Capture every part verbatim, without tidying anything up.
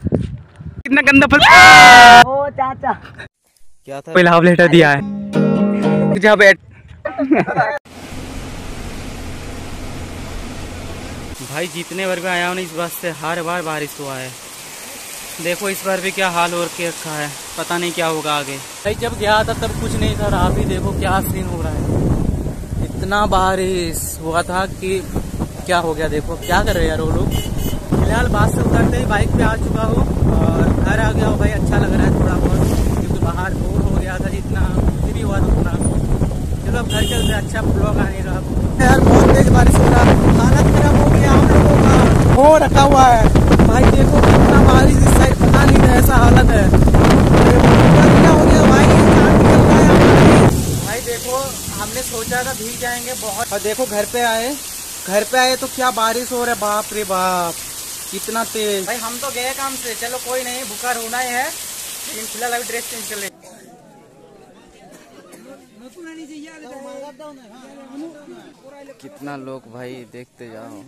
कितना गंदा फंस। ओ चाचा क्या था? पहला हाफ लेटर दिया है जहाँ बैठ। भाई जितने बार भी आया हूँ ना इस बस से हर बार बारिश हुआ है। देखो इस बार भी क्या हाल हो के रखा है, पता नहीं क्या होगा आगे। भाई जब गया था तब कुछ नहीं था, आप ही देखो क्या सीन हो रहा है। इतना बारिश हुआ था कि क्या हो गया। देखो क्या कर रहे हैं यार वो लोग। फिलहाल बस से उतरते ही बाइक पे आ चुका हूँ और घर आ गया हूँ। भाई अच्छा लग रहा है थोड़ा बहुत, क्योंकि बाहर बोर हो गया था जितना भी हुआ था उतना। चलो अब घर चलते, अच्छा ब्लॉग आएगा यार। बहुत तेज बारिश हो रहा है, हालत खराब हो गया हम लोगों का, हो रखा हुआ है। भाई देखो कितना बारिश इस साइड, पता नहीं था ऐसा हालत है। क्या हो गया भाई, चाँद निकल रहा है हमारा। भाई देखो हमने सोचा था भीग जाएंगे बहुत, और देखो घर पे आए घर पे आए तो क्या बारिश हो रहा है, बाप रे बाप कितना तेज। भाई हम तो गए काम से, चलो कोई नहीं, बुखार होना ही है, लेकिन फिलहाल अभी ड्रेस चेंज कर ले। कितना लोग भाई देखते जाओ।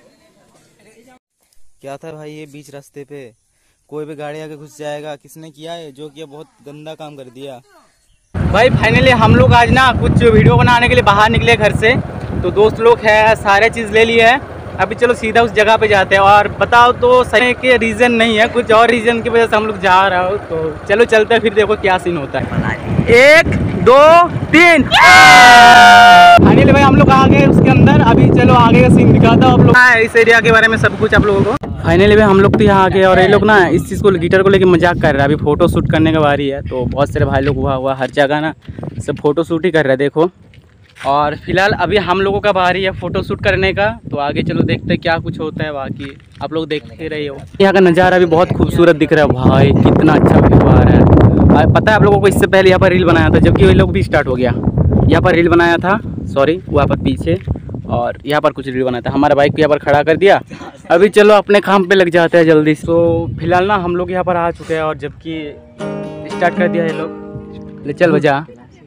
क्या था भाई ये बीच रास्ते पे कोई भी गाड़ी आके घुस जाएगा। किसने किया है जो किया, बहुत गंदा काम कर दिया। भाई फाइनली हम लोग आज ना कुछ वीडियो बनाने के लिए बाहर निकले घर से, तो दोस्त लोग है सारे चीज़ ले लिए है। अभी चलो सीधा उस जगह पे जाते हैं। और बताओ तो सही के रीज़न नहीं है, कुछ और रीज़न की वजह से हम लोग जा रहा हो, तो चलो चलते हैं फिर देखो क्या सीन होता है। एक दो तीन फाइनली भाई हम लोग आ गए उसके अंदर। अभी चलो आगे का सीन दिखाता हूँ आप लोग, इस एरिया के बारे में सब कुछ आप लोगों को। फाइनली भाई हम लोग तो यहाँ आ गए और ये लोग ना इस चीज़ को गिटार को लेके मजाक कर रहा है। अभी फोटो शूट करने का बारी है, तो बहुत सारे भाई लोग हुआ हुआ हर जगह ना सब फोटो शूट ही कर रहे हैं देखो। और फिलहाल अभी हम लोगों का बारी है फोटो शूट करने का, तो आगे चलो देखते हैं क्या कुछ होता है। बाकी आप लोग देख ही रहे हो, यहाँ का नज़ारा भी बहुत खूबसूरत दिख रहा है भाई, कितना अच्छा व्यू आ रहा है। पता है आप लोगों को, इससे पहले यहाँ पर रील बनाया था, जबकि वही लोग भी स्टार्ट हो गया। यहाँ पर रील बनाया था, सॉरी वहाँ पर पीछे, और यहाँ पर कुछ रील बनाया था। हमारा बाइक को यहाँ पर खड़ा कर दिया। अभी चलो अपने काम पे लग जाते हैं जल्दी से। तो फिलहाल ना हम लोग यहाँ पर आ चुके हैं, और जबकि स्टार्ट कर दिया है लोग। ले चल बजा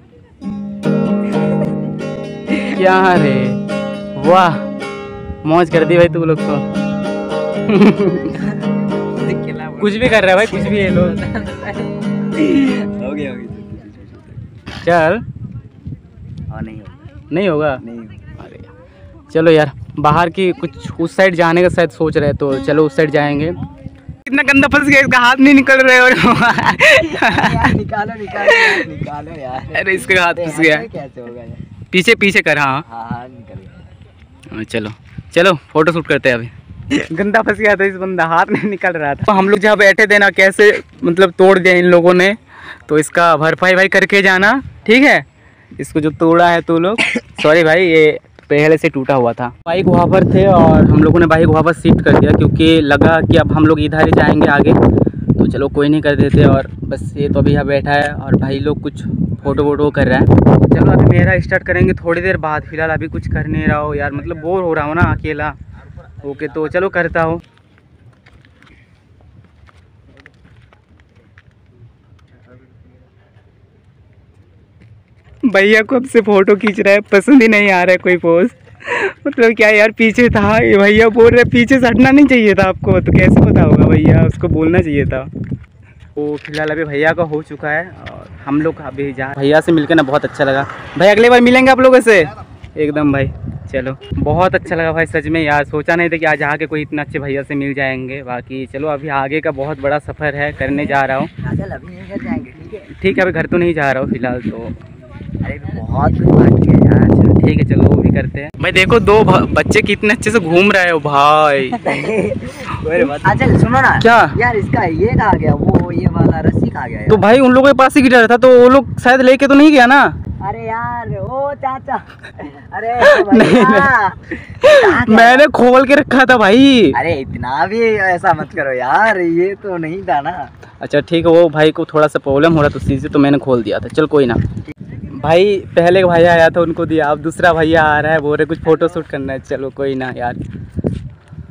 क्या रे, वाह मौज कर दी भाई तू लोग तो। कुछ भी कर रहा है भाई, कुछ भी है लोग। हो गया चल, नहीं होगा नहीं होगा अरे चलो यार, बाहर की कुछ उस साइड जाने का शायद सोच रहे, तो चलो उस साइड जाएंगे। कितना गंदा फंस गया, इसका हाथ नहीं निकल रहा है। और निकालो निकालो निकालो यार, अरे इसका हाथ फंस गया। कैसे होगा यार, पीछे पीछे कर। हाँ हाँ निकल गया। चलो चलो फोटो शूट करते हैं। अभी गंदा फंस गया था इस बंदा, हाथ नहीं निकल रहा था। तो हम लोग जहाँ बैठे थे ना, कैसे मतलब तोड़ दिया इन लोगों ने, तो इसका भरपाई भाई करके जाना, ठीक है। इसको जो तोड़ा है तो लोग सॉरी भाई, ये पहले से टूटा हुआ था। बाइक वहाँ पर थे और हम लोगों ने बाइक वहाँ पर शिफ्ट कर दिया, क्योंकि लगा कि अब हम लोग इधर ही जाएंगे आगे, तो चलो कोई नहीं कर देते। और बस ये तो अभी यहाँ बैठा है और भाई लोग कुछ फ़ोटो वोटो कर रहा है। तो चलो अभी मेरा स्टार्ट करेंगे थोड़ी देर बाद। फिलहाल अभी कुछ कर नहीं रहा हो यार, मतलब बोर हो रहा हूँ ना अकेला। ओके तो चलो करता हूँ। भैया को अब से फ़ोटो खींच रहा है, पसंद ही नहीं आ रहा है कोई पोज। मतलब क्या यार, पीछे था ये भैया बोल रहे पीछे से हटना नहीं चाहिए था आपको, तो कैसे पता होगा भैया, उसको बोलना चाहिए था। तो फिलहाल अभी भैया का हो चुका है और हम लोग अभी जा। भैया से मिलकर ना बहुत अच्छा लगा भाई, अगले बार मिलेंगे आप लोगों से एकदम भाई। चलो बहुत अच्छा लगा भाई सच में यार, सोचा नहीं था कि आज आके कोई इतना अच्छे भैया से मिल जाएंगे। बाकी चलो अभी आगे का बहुत बड़ा सफ़र है, करने जा रहा हूँ। ठीक है अभी घर तो नहीं जा रहा हूँ फिलहाल तो। अरे बहुत कुछ बाकी है यार, चलो ठीक है चलो वो भी करते हैं। भाई देखो दो बच्चे कितने अच्छे से घूम रहे हो भाई। चल सुनो ना क्या यार, इसका ये कहा गया, वो ये वाला रस्सी कहा गया। तो भाई उन लोगों के पास ही गिटार था, तो वो लोग शायद लेके तो नहीं गया ना। अरे यार ओ चाचा, अरे नहीं, नहीं। मैंने खोल के रखा था भाई। अरे इतना भी ऐसा मत करो यार, ये तो नहीं था ना। अच्छा ठीक है, वो भाई को थोड़ा सा प्रॉब्लम हो रहा था उसी से, तो मैंने खोल दिया था। चल कोई ना भाई, पहले एक भैया आया था उनको दिया, अब दूसरा भैया आ रहा है, बोल रहे कुछ फोटो शूट करना है। चलो कोई ना यार,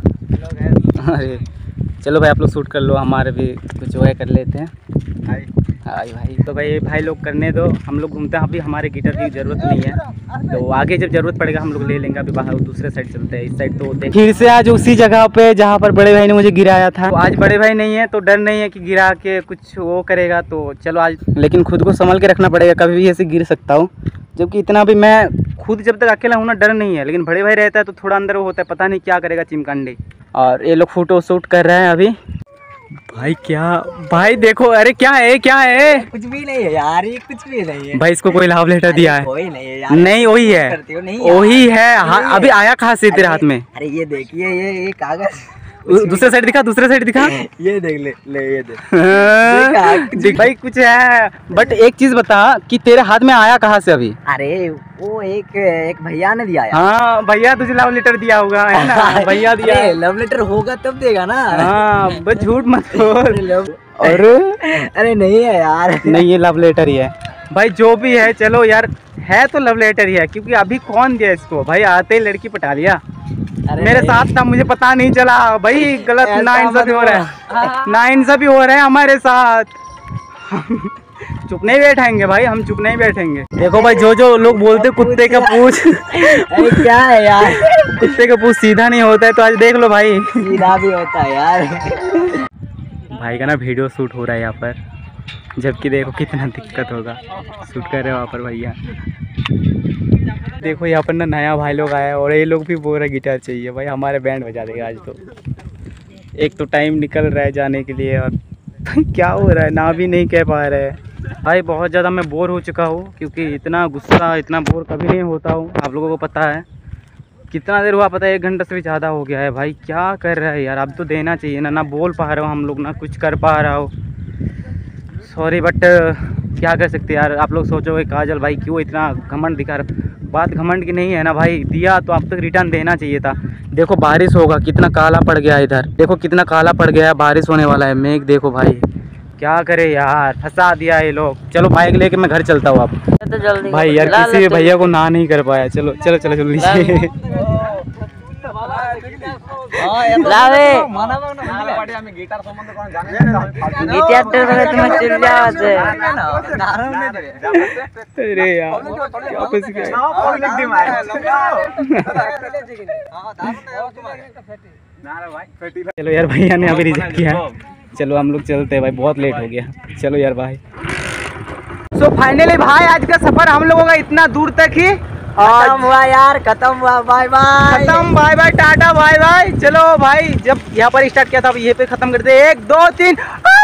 अरे चलो भाई आप लोग शूट कर लो, हमारे भी कुछ वो कर लेते हैं। भाई भाई तो भाई भाई लोग करने दो, हम लोग घूमते हैं। अभी हमारे गिटार की ज़रूरत नहीं है, तो आगे जब ज़रूरत पड़ेगा हम लोग ले लेंगे। अभी बाहर दूसरे साइड चलते हैं, इस साइड तो देख। फिर से आज उसी जगह पे जहाँ पर बड़े भाई ने मुझे गिराया था। तो आज बड़े भाई नहीं है तो डर नहीं है कि गिरा के कुछ वो करेगा, तो चलो आज। लेकिन खुद को संभल के रखना पड़ेगा, कभी भी ऐसे गिर सकता हूँ। जबकि इतना भी मैं खुद जब तक अकेला हूँ ना डर नहीं है, लेकिन बड़े भाई रहता है तो थोड़ा अंदर वो होता है, पता नहीं क्या करेगा चिमकांडी। और ये लोग फोटो शूट कर रहे हैं अभी। भाई क्या भाई देखो, अरे क्या है क्या है? कुछ भी नहीं है यार, ये कुछ भी नहीं है भाई। इसको कोई लव लेटर दिया है? कोई नहीं है यार। नहीं वही है, वही है। हाँ, अभी आया कहाँ से तेरे हाथ में? अरे ये देखिए, ये ये कागज। दूसरे साइड दिखा, दूसरे साइड दिखा। ये देख ले, ले ये देख। देख भाई कुछ है, बट एक चीज बता कि तेरे हाथ में आया कहाँ से अभी? अरे वो एक एक भैया ने दिया यार। हाँ भैया तुझे लव लेटर दिया होगा, है ना? भैया दिया है। लव लेटर होगा तब देगा ना। हाँ बस झूठ मत बोल। अरे अरे नहीं है यार, नहीं ये लव लेटर ही है भाई। जो भी है चलो यार, है तो लव लेटर ही है, क्योंकि अभी कौन दिया इसको? भाई आते ही लड़की पटा लिया। मेरे साथ था, मुझे पता नहीं चला भाई। गलत नाइंसाफी हो रहा है, नाइंसाफी हो रहा है हमारे साथ। चुप नहीं बैठेंगे भाई, हम चुप नहीं बैठेंगे। देखो भाई, जो जो लोग बोलते कुत्ते का पूछ क्या है यार, कुत्ते का पूछ सीधा नहीं होता है, तो आज देख लो भाई सीधा भी होता है यार। भाई का ना वीडियो शूट हो रहा है यहाँ पर, जबकि देखो कितना दिक्कत होगा। शूट कर रहे हो वहाँ पर भैया। देखो यहाँ पर ना नया भाई लोग आया और ये लोग भी बोल रहे गिटार चाहिए। भाई हमारे बैंड बजा देगा आज तो। एक तो टाइम निकल रहा है जाने के लिए, और क्या हो रहा है ना भी नहीं कह पा रहे हैं। भाई बहुत ज़्यादा मैं बोर हो चुका हूँ, क्योंकि इतना गुस्सा इतना बोर कभी नहीं होता हूँ, आप लोगों को पता है। कितना देर हुआ पता है, एक घंटा से भी ज़्यादा हो गया है। भाई क्या कर रहा है यार, अब तो देना चाहिए ना। ना बोल पा रहा हूँ हम लोग, ना कुछ कर पा रहा हूँ। सॉरी बट क्या कर सकते यार। आप लोग सोचोगे काजल भाई क्यों इतना घमंड दिखा रहा। बात घमंड की नहीं है ना भाई, दिया तो अब तक रिटर्न देना चाहिए था। देखो बारिश होगा, कितना काला पड़ गया है इधर। देखो कितना काला पड़ गया है, बारिश होने वाला है। मेघ देखो भाई, क्या करे यार, फंसा दिया ये लोग। चलो बाइक लेके मैं घर चलता हूँ अब। तो जल्दी भाई यार किसी भी भैया को ना नहीं कर पाया। चलो चलो चलो चलो लीजिए। अरे यार चलो यार भैया ने अभी रिजेक्ट किया। चलो हम लोग चलते हैं भाई, बहुत लेट हो गया। चलो यार भाई। सो so फाइनली भाई आज का सफर हम लोगों का इतना दूर तक ही खत्म हुआ यार, खत्म हुआ। बाय बाय, खत्म। बाय बाय, टाटा बाय बाय। चलो भाई, जब यहाँ पर स्टार्ट किया था अब ये पे खत्म करते। एक दो तीन।